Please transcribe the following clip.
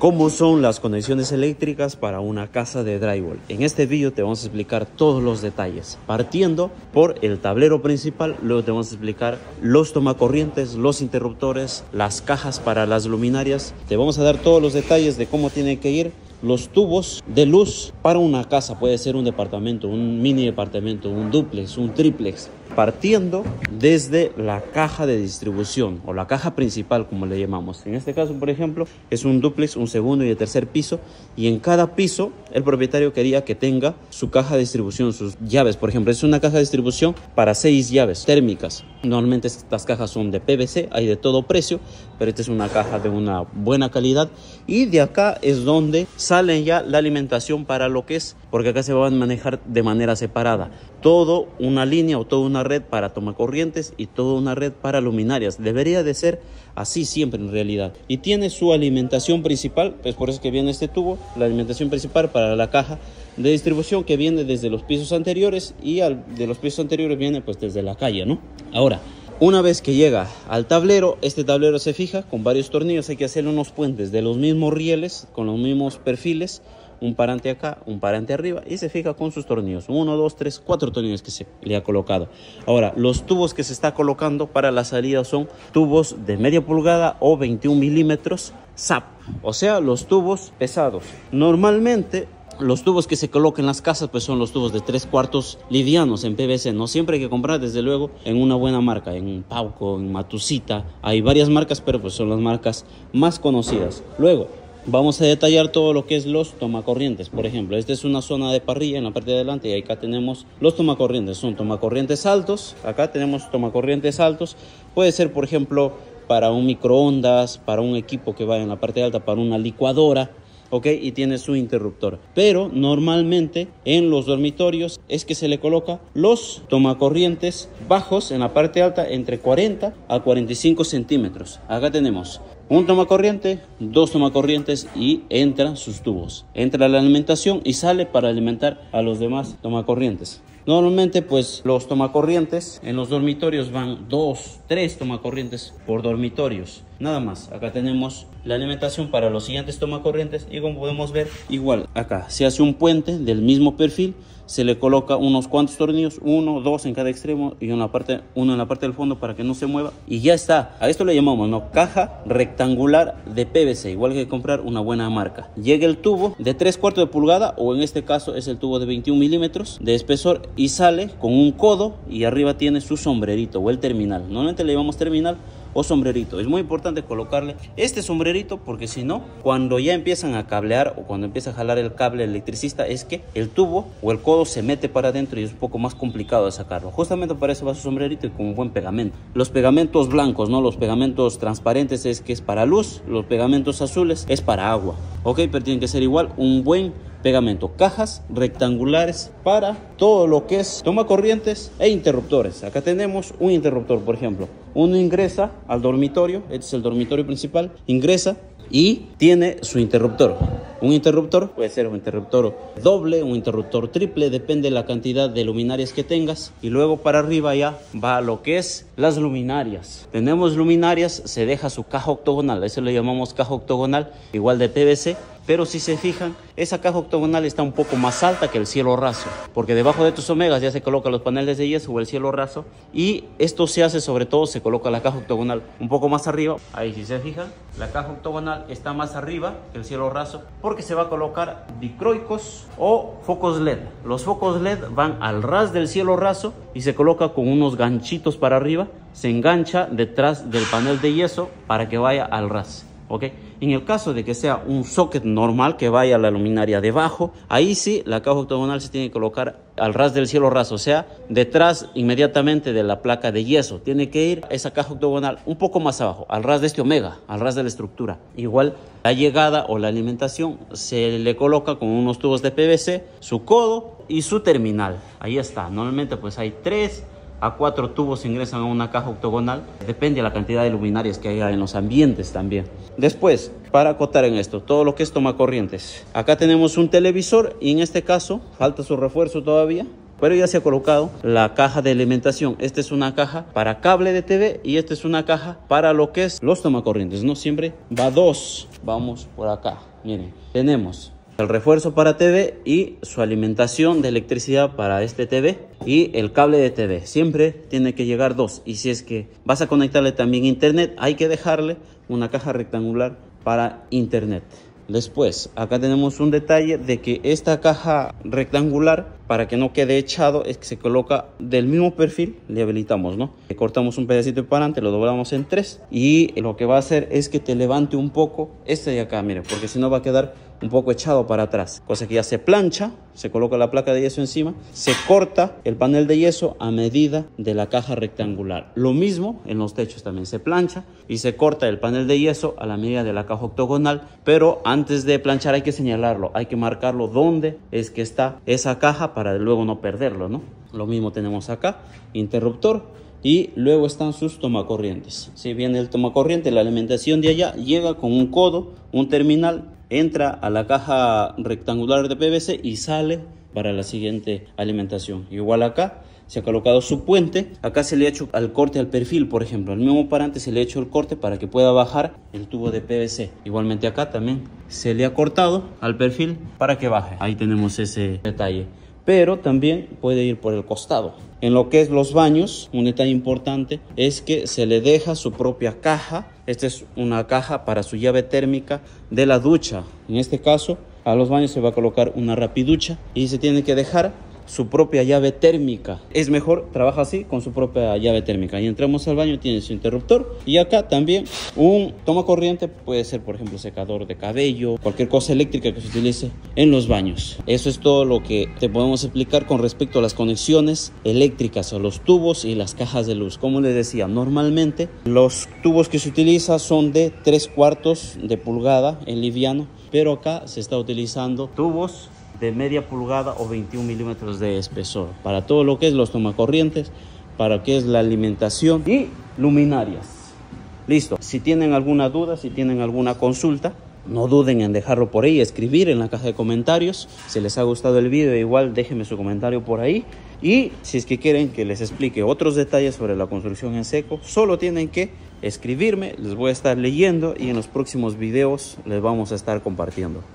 ¿Cómo son las conexiones eléctricas para una casa de drywall? En este vídeo te vamos a explicar todos los detalles, partiendo por el tablero principal. Luego te vamos a explicar los tomacorrientes, los interruptores, las cajas para las luminarias. Te vamos a dar todos los detalles de cómo tiene que ir los tubos de luz para una casa. Puede ser un departamento, un mini departamento, un dúplex, un triplex, partiendo desde la caja de distribución o la caja principal, como le llamamos. En este caso, por ejemplo, es un dúplex, un segundo y el tercer piso, y en cada piso el propietario quería que tenga su caja de distribución, sus llaves. Por ejemplo, es una caja de distribución para 6 llaves térmicas. Normalmente estas cajas son de PVC, hay de todo precio, pero esta es una caja de una buena calidad, y de acá es donde sale ya la alimentación para lo que es, porque acá se va a manejar de manera separada todo una línea o toda una red para tomacorrientes y toda una red para luminarias. Debería de ser así siempre en realidad, y tiene su alimentación principal, pues por eso que viene este tubo, la alimentación principal para la caja de distribución, que viene desde los pisos anteriores, y de los pisos anteriores viene pues desde la calle, ¿no? Ahora, una vez que llega al tablero, este tablero se fija con varios tornillos. Hay que hacerle unos puentes de los mismos rieles, con los mismos perfiles, un parante acá, un parante arriba, y se fija con sus tornillos, 1, 2, 3, 4 tornillos que se le ha colocado. Ahora, los tubos que se está colocando para la salida son tubos de media pulgada o 21 milímetros SAP, o sea, los tubos pesados. Normalmente los tubos que se colocan en las casas pues son los tubos de 3/4 livianos en PVC. No siempre hay que comprar, desde luego, en una buena marca, en Pauco, en Matusita. Hay varias marcas, pero pues son las marcas más conocidas. Luego vamos a detallar todo lo que es los tomacorrientes. Por ejemplo, esta es una zona de parrilla en la parte de adelante, y acá tenemos los tomacorrientes. Son tomacorrientes altos. Acá tenemos tomacorrientes altos. Puede ser, por ejemplo, para un microondas, para un equipo que vaya en la parte alta, para una licuadora. Ok, y tiene su interruptor. Pero normalmente en los dormitorios es que se le coloca los tomacorrientes bajos en la parte alta, entre 40 a 45 centímetros. Acá tenemos un tomacorriente, 2 tomacorrientes, y entran sus tubos. Entra la alimentación y sale para alimentar a los demás tomacorrientes. Normalmente pues los tomacorrientes en los dormitorios van 2, 3 tomacorrientes por dormitorios, nada más. Acá tenemos la alimentación para los siguientes tomacorrientes, y como podemos ver, igual acá se hace un puente del mismo perfil, se le coloca unos cuantos tornillos, 1, 2 en cada extremo, y uno en la parte del fondo para que no se mueva, y ya está. A esto le llamamos, ¿no?, caja rectangular de PVC, igual que comprar una buena marca. Llega el tubo de 3/4 de pulgada, o en este caso es el tubo de 21 milímetros de espesor, y sale con un codo, y arriba tiene su sombrerito o el terminal. Normalmente le llamamos terminal o sombrerito. Es muy importante colocarle este sombrerito, porque si no, cuando ya empiezan a cablear o cuando empieza a jalar el cable electricista, es que el tubo o el codo se mete para adentro y es un poco más complicado de sacarlo. Justamente para eso va su sombrerito, y con un buen pegamento. Los pegamentos blancos, no los pegamentos transparentes, es que es para luz. Los pegamentos azules es para agua. Ok, pero tiene que ser igual un buen pegamento. Cajas rectangulares para todo lo que es tomacorrientes e interruptores. Acá tenemos un interruptor, por ejemplo. Uno ingresa al dormitorio, este es el dormitorio principal, ingresa y tiene su interruptor. Un interruptor puede ser un interruptor doble, un interruptor triple, depende de la cantidad de luminarias que tengas. Y luego para arriba ya va lo que es las luminarias. Tenemos luminarias, se deja su caja octogonal, eso le llamamos caja octogonal, igual de PVC. Pero si se fijan, esa caja octogonal está un poco más alta que el cielo raso, porque debajo de tus omegas ya se colocan los paneles de yeso o el cielo raso, y esto se hace, sobre todo se coloca la caja octogonal un poco más arriba. Ahí, si se fijan, la caja octogonal está más arriba que el cielo raso, porque se va a colocar dicroicos o focos LED. Los focos LED van al ras del cielo raso y se coloca con unos ganchitos para arriba, se engancha detrás del panel de yeso para que vaya al ras. ¿Ok? En el caso de que sea un socket normal que vaya a la luminaria debajo, ahí sí la caja octogonal se tiene que colocar al ras del cielo raso, o sea, detrás inmediatamente de la placa de yeso. Tiene que ir esa caja octogonal un poco más abajo, al ras de este omega, al ras de la estructura. Igual la llegada o la alimentación se le coloca con unos tubos de PVC, su codo y su terminal. Ahí está. Normalmente pues hay 3 a 4 tubos ingresan a una caja octogonal. Depende de la cantidad de luminarias que haya en los ambientes también. Después, para acotar en esto, todo lo que es tomacorrientes. Acá tenemos un televisor, y en este caso falta su refuerzo todavía. pero ya se ha colocado la caja de alimentación. Esta es una caja para cable de TV y esta es una caja para lo que es los tomacorrientes, ¿no? Siempre va dos. Vamos por acá, miren, tenemos el refuerzo para TV y su alimentación de electricidad para este TV y el cable de TV. Siempre tiene que llegar dos, y si es que vas a conectarle también internet, hay que dejarle una caja rectangular para internet. Después, acá tenemos un detalle de que esta caja rectangular, para que no quede echado, es que se coloca del mismo perfil, le habilitamos, ¿no? Le cortamos un pedacito de parante, lo doblamos en 3 y lo que va a hacer es que te levante un poco este de acá, miren, porque si no va a quedar un poco echado para atrás. Cosa que ya se plancha, se coloca la placa de yeso encima, se corta el panel de yeso a medida de la caja rectangular. Lo mismo en los techos también, se plancha y se corta el panel de yeso a la medida de la caja octogonal, pero antes de planchar hay que señalarlo, hay que marcarlo dónde es que está esa caja para luego no perderlo, ¿no? Lo mismo tenemos acá, interruptor, y luego están sus tomacorrientes. Si viene el tomacorriente, la alimentación de allá llega con un codo, un terminal, entra a la caja rectangular de PVC y sale para la siguiente alimentación. Igual acá se ha colocado su puente, acá se le ha hecho al corte al perfil, por ejemplo, al mismo parante se le ha hecho el corte para que pueda bajar el tubo de PVC. Igualmente acá también se le ha cortado al perfil para que baje. Ahí tenemos ese detalle, pero también puede ir por el costado. En lo que es los baños, un detalle importante es que se le deja su propia caja. Esta es una caja para su llave térmica de la ducha. En este caso, a los baños se va a colocar una rapiducha y se tiene que dejar su propia llave térmica. Es mejor, trabaja así con su propia llave térmica. Y entramos al baño, tiene su interruptor y acá también un tomacorriente, puede ser por ejemplo secador de cabello, cualquier cosa eléctrica que se utilice en los baños. Eso es todo lo que te podemos explicar con respecto a las conexiones eléctricas, a los tubos y las cajas de luz. Como les decía, normalmente los tubos que se utilizan son de 3/4 de pulgada en liviano, pero acá se está utilizando tubos de media pulgada o 21 milímetros de espesor para todo lo que es los tomacorrientes, para lo que es la alimentación y luminarias. Listo. Si tienen alguna duda, si tienen alguna consulta, no duden en dejarlo por ahí, escribir en la caja de comentarios. Si les ha gustado el video, igual déjenme su comentario por ahí. Y si es que quieren que les explique otros detalles sobre la construcción en seco, solo tienen que escribirme, les voy a estar leyendo y en los próximos videos les vamos a estar compartiendo.